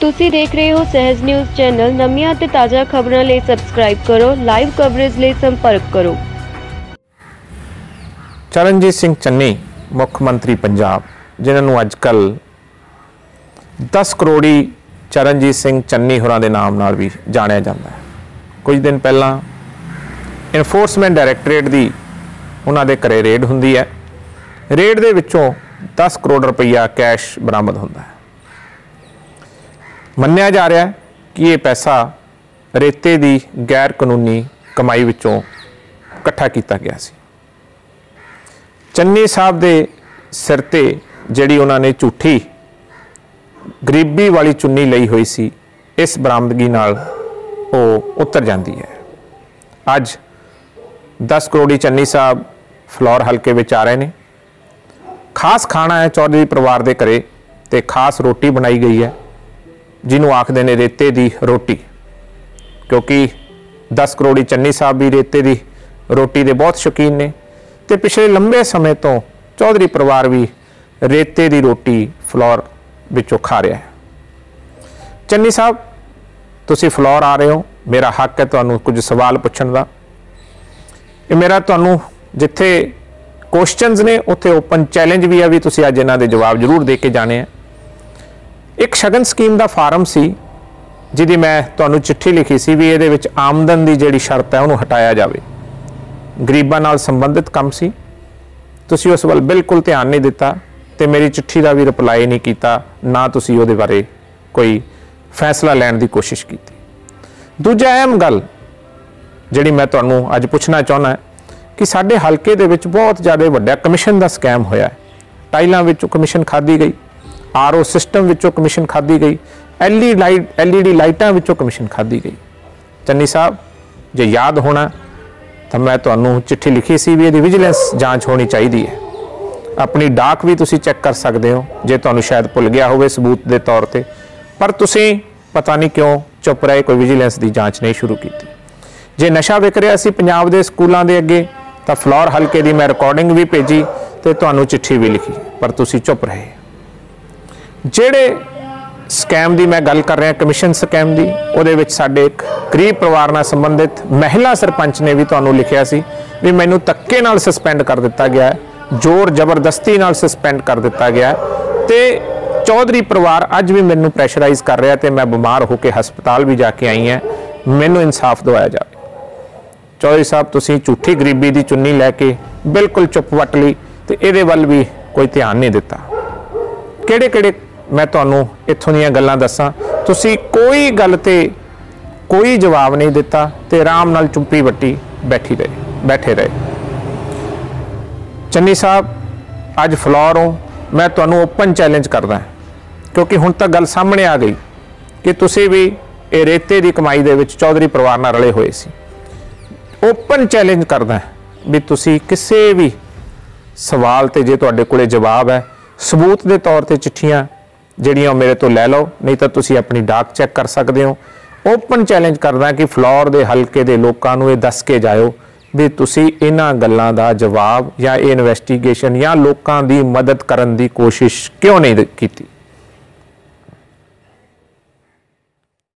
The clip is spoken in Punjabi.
ਤੁਸੀਂ ਦੇਖ ਰਹੇ ਹੋ ਸਹਿਜ ਨਿਊਜ਼ ਚੈਨਲ। ਨਵੀਆਂ ਤੇ ਤਾਜ਼ਾ ਖਬਰਾਂ ਲਈ ਸਬਸਕ੍ਰਾਈਬ ਕਰੋ। ਲਾਈਵ ਕਵਰੇਜ ਲਈ ਸੰਪਰਕ ਕਰੋ। ਚਰਨਜੀਤ ਸਿੰਘ ਚੰਨੀ ਮੁੱਖ ਮੰਤਰੀ ਪੰਜਾਬ, ਜਿਨ੍ਹਾਂ ਨੂੰ ਅੱਜਕੱਲ 10 ਕਰੋੜੀ ਚਰਨਜੀਤ ਸਿੰਘ ਚੰਨੀ ਹੋਰਾਂ ਦੇ ਨਾਮ ਨਾਲ ਵੀ ਜਾਣਿਆ ਜਾਂਦਾ ਹੈ। ਕੁਝ ਦਿਨ ਪਹਿਲਾਂ ਇਨਫੋਰਸਮੈਂਟ ਡਾਇਰੈਕਟੋਰੇਟ ਦੀ ਉਹਨਾਂ ਦੇ ਘਰੇ ਰੇਡ ਹੁੰਦੀ ਹੈ। ਰੇਡ ਦੇ ਵਿੱਚੋਂ 10 ਕਰੋੜ ਰੁਪਈਆ ਕੈਸ਼ ਬਰਾਮਦ ਹੁੰਦਾ ਹੈ। ਮੰਨਿਆ ਜਾ ਰਿਹਾ ਹੈ ਕਿ ਇਹ ਪੈਸਾ ਰੇਤੇ ਦੀ ਗੈਰ ਕਾਨੂੰਨੀ ਕਮਾਈ ਵਿੱਚੋਂ ਇਕੱਠਾ ਕੀਤਾ ਗਿਆ ਸੀ। ਚੰਨੀ ਸਾਹਿਬ ਦੇ ਸਿਰ ਤੇ ਜਿਹੜੀ ਉਹਨਾਂ ਨੇ ਝੂਠੀ ਗਰੀਬੀ ਵਾਲੀ ਚੁੰਨੀ ਲਈ ਹੋਈ ਸੀ, ਇਸ ਬਰਾਮਦਗੀ ਨਾਲ ਉਹ ਉਤਰ ਜਾਂਦੀ ਹੈ। ਅੱਜ 10 ਕਰੋੜੀ ਚੰਨੀ ਸਾਹਿਬ ਫਲੋਰ ਹਲਕੇ ਵਿੱਚ ਆ ਰਹੇ ਨੇ। ਖਾਸ ਖਾਣਾ ਹੈ ਚੌਧਰੀ ਪਰਿਵਾਰ ਦੇ ਘਰੇ ਤੇ ਖਾਸ ਰੋਟੀ ਬਣਾਈ ਗਈ ਹੈ, ਜਿਹਨੂੰ ਆਖਦੇ ਨੇ ਰੇਤੇ ਦੀ ਰੋਟੀ, ਕਿਉਂਕਿ 10 ਕਰੋੜੀ ਚੰਨੀ ਸਾਹਿਬ ਵੀ ਰੇਤੇ ਦੀ ਰੋਟੀ ਦੇ ਬਹੁਤ ਸ਼ੌਕੀਨ ਨੇ ਤੇ ਪਿਛਲੇ ਲੰਬੇ ਸਮੇਂ ਤੋਂ ਚੌਧਰੀ ਪਰਿਵਾਰ ਵੀ ਰੇਤੇ ਦੀ ਰੋਟੀ ਫਲੋਰ ਵਿੱਚੋਂ ਖਾ ਰਿਹਾ ਹੈ। ਚੰਨੀ ਸਾਹਿਬ, ਤੁਸੀਂ ਫਲੋਰ ਆ ਰਹੇ ਹੋ, ਮੇਰਾ ਹੱਕ ਹੈ ਤੁਹਾਨੂੰ ਕੁਝ ਸਵਾਲ ਪੁੱਛਣ ਦਾ। ਇਹ ਮੇਰਾ ਤੁਹਾਨੂੰ ਜਿੱਥੇ ਕੁਐਸਚਨਸ ਨੇ ਉੱਥੇ ਓਪਨ ਚੈਲੰਜ ਵੀ ਹੈ ਵੀ ਤੁਸੀਂ ਅੱਜ ਇਹਨਾਂ ਦੇ ਜਵਾਬ ਜ਼ਰੂਰ ਦੇ ਕੇ ਜਾਣੇ ਆ। ਇੱਕ ਸ਼ਗਨ ਸਕੀਮ ਦਾ ਫਾਰਮ ਸੀ ਜਿਹਦੀ ਮੈਂ ਤੁਹਾਨੂੰ ਚਿੱਠੀ ਲਿਖੀ ਸੀ ਵੀ ਇਹਦੇ ਵਿੱਚ ਆਮਦਨ ਦੀ ਜਿਹੜੀ ਸ਼ਰਤ ਹੈ ਉਹਨੂੰ ਹਟਾਇਆ ਜਾਵੇ। ਗਰੀਬਾਂ ਨਾਲ ਸੰਬੰਧਿਤ ਕੰਮ ਸੀ, ਤੁਸੀਂ ਉਸ ਵੱਲ ਬਿਲਕੁਲ ਧਿਆਨ ਨਹੀਂ ਦਿੱਤਾ ਤੇ ਮੇਰੀ ਚਿੱਠੀ ਦਾ ਵੀ ਰਿਪਲਾਈ ਨਹੀਂ ਕੀਤਾ, ਨਾ ਤੁਸੀਂ ਉਹਦੇ ਬਾਰੇ ਕੋਈ ਫੈਸਲਾ ਲੈਣ ਦੀ ਕੋਸ਼ਿਸ਼ ਕੀਤੀ। ਦੂਜਾ ਅਹਿਮ ਗੱਲ ਜਿਹੜੀ ਮੈਂ ਤੁਹਾਨੂੰ ਅੱਜ ਪੁੱਛਣਾ ਚਾਹੁੰਦਾ ਕਿ ਸਾਡੇ ਹਲਕੇ ਦੇ ਵਿੱਚ ਬਹੁਤ ਜ਼ਿਆਦਾ ਵੱਡਾ ਕਮਿਸ਼ਨ ਦਾ ਸਕੈਮ ਹੋਇਆ ਹੈ। ਟਾਈਲਾਂ ਵਿੱਚੋਂ ਕਮਿਸ਼ਨ ਖਾਧੀ ਗਈ, ਆਰਓ ਸਿਸਟਮ ਵਿੱਚੋਂ ਕਮਿਸ਼ਨ ਖਾਧੀ ਗਈ, ਐਲਈਡੀ ਲਾਈਟਾਂ ਵਿੱਚੋਂ ਕਮਿਸ਼ਨ ਖਾਧੀ ਗਈ। ਚੰਨੀ ਸਾਹਿਬ, ਜੇ ਯਾਦ ਹੋਣਾ ਤਾਂ ਮੈਂ ਤੁਹਾਨੂੰ ਚਿੱਠੀ ਲਿਖੀ ਸੀ ਵੀ ਇਹਦੀ ਵਿਜੀਲੈਂਸ ਜਾਂਚ ਹੋਣੀ ਚਾਹੀਦੀ ਹੈ। ਆਪਣੀ ਡਾਕ ਵੀ ਤੁਸੀਂ ਚੈੱਕ ਕਰ ਸਕਦੇ ਹੋ ਜੇ ਤੁਹਾਨੂੰ ਸ਼ਾਇਦ ਭੁੱਲ ਗਿਆ ਹੋਵੇ ਸਬੂਤ ਦੇ ਤੌਰ ਤੇ, ਪਰ ਤੁਸੀਂ ਪਤਾ ਨਹੀਂ ਕਿਉਂ ਚੁੱਪ ਰਹੇ, ਕੋਈ ਵਿਜੀਲੈਂਸ ਦੀ ਜਾਂਚ ਨਹੀਂ ਸ਼ੁਰੂ ਕੀਤੀ। ਜੇ ਨਸ਼ਾ ਵਿਕ ਰਿਹਾ ਸੀ ਪੰਜਾਬ ਦੇ ਸਕੂਲਾਂ ਦੇ ਅੱਗੇ ਤਾਂ ਫਲੋਰ ਹਲਕੇ ਦੀ ਮੈਂ ਰਿਕਾਰਡਿੰਗ ਵੀ ਭੇਜੀ ਤੇ ਤੁਹਾਨੂੰ ਚਿੱਠੀ ਵੀ ਲਿਖੀ, ਪਰ ਤੁਸੀਂ ਚੁੱਪ ਰਹੇ। ਜਿਹੜੇ ਸਕੈਮ ਦੀ ਮੈਂ ਗੱਲ ਕਰ ਰਿਹਾ, ਕਮਿਸ਼ਨ ਸਕੈਮ ਦੀ, ਉਹਦੇ ਵਿੱਚ ਸਾਡੇ ਇੱਕ ਗਰੀਬ ਪਰਿਵਾਰ ਨਾਲ ਸੰਬੰਧਿਤ ਮਹਿਲਾ ਸਰਪੰਚ ਨੇ ਵੀ ਤੁਹਾਨੂੰ ਲਿਖਿਆ ਸੀ ਵੀ ਮੈਨੂੰ ਧੱਕੇ ਨਾਲ ਸਸਪੈਂਡ ਕਰ ਦਿੱਤਾ ਗਿਆ, ਜ਼ੋਰ ਜ਼ਬਰਦਸਤੀ ਨਾਲ ਸਸਪੈਂਡ ਕਰ ਦਿੱਤਾ ਗਿਆ ਤੇ ਚੌਧਰੀ ਪਰਿਵਾਰ ਅੱਜ ਵੀ ਮੈਨੂੰ ਪ੍ਰੈਸ਼ਰਾਈਜ਼ ਕਰ ਰਿਹਾ ਤੇ ਮੈਂ ਬਿਮਾਰ ਹੋ ਕੇ ਹਸਪਤਾਲ ਵੀ ਜਾ ਕੇ ਆਈ ਹਾਂ, ਮੈਨੂੰ ਇਨਸਾਫ ਦਿਵਾਇਆ ਜਾਵੇ। ਚੌਧਰੀ ਸਾਹਿਬ, ਤੁਸੀਂ ਝੂਠੀ ਗਰੀਬੀ ਦੀ ਚੁੰਨੀ ਲੈ ਕੇ ਬਿਲਕੁਲ ਚੁੱਪ ਵੱਟ ਲਈ ਤੇ ਇਹਦੇ ਵੱਲ ਵੀ ਕੋਈ ਧਿਆਨ ਨਹੀਂ ਦਿੱਤਾ। ਕਿਹੜੇ ਮੈਂ ਤੁਹਾਨੂੰ ਇੱਥੋਂ ਦੀਆਂ ਗੱਲਾਂ ਦੱਸਾਂ, ਤੁਸੀਂ ਕੋਈ ਗੱਲ ਤੇ ਕੋਈ ਜਵਾਬ ਨਹੀਂ ਦਿੱਤਾ ਤੇ ਆਰਾਮ ਨਾਲ ਚੁੱਪੀ ਵੱਟੀ ਬੈਠੇ ਰਹੇ। ਚੰਨੀ ਸਾਹਿਬ, ਅੱਜ ਫਲੋਰੋਂ ਮੈਂ ਤੁਹਾਨੂੰ ਓਪਨ ਚੈਲੰਜ ਕਰਦਾ, ਕਿਉਂਕਿ ਹੁਣ ਤੱਕ ਗੱਲ ਸਾਹਮਣੇ ਆ ਗਈ ਕਿ ਤੁਸੀਂ ਵੀ ਇਹ ਰੇਤੇ ਦੀ ਕਮਾਈ ਦੇ ਵਿੱਚ ਚੌਧਰੀ ਪਰਿਵਾਰ ਨਾਲ ਰਲੇ ਹੋਏ ਸੀ। ਓਪਨ ਚੈਲੰਜ ਕਰਦਾ ਵੀ ਤੁਸੀਂ ਕਿਸੇ ਵੀ ਸਵਾਲ ਤੇ ਜੇ ਤੁਹਾਡੇ ਕੋਲੇ ਜਵਾਬ ਹੈ, ਸਬੂਤ ਦੇ ਤੌਰ ਤੇ ਚਿੱਠੀਆਂ ਜਿਹੜੀਆਂ ਮੇਰੇ ਤੋਂ ਲੈ ਲਓ, ਨਹੀਂ ਤਾਂ ਤੁਸੀਂ ਆਪਣੀ ਡਾਕ ਚੈੱਕ ਕਰ ਸਕਦੇ ਹੋ। ਓਪਨ ਚੈਲੰਜ ਕਰਦਾ ਕਿ ਫਲੋਰ ਦੇ ਹਲਕੇ ਦੇ ਲੋਕਾਂ ਨੂੰ ਇਹ ਦੱਸ ਕੇ ਜਾਇਓ ਵੀ ਤੁਸੀਂ ਇਹਨਾਂ ਗੱਲਾਂ ਦਾ ਜਵਾਬ ਜਾਂ ਇਹ ਇਨਵੈਸਟੀਗੇਸ਼ਨ ਜਾਂ ਲੋਕਾਂ ਦੀ ਮਦਦ ਕਰਨ ਦੀ ਕੋਸ਼ਿਸ਼ ਕਿਉਂ ਨਹੀਂ ਕੀਤੀ।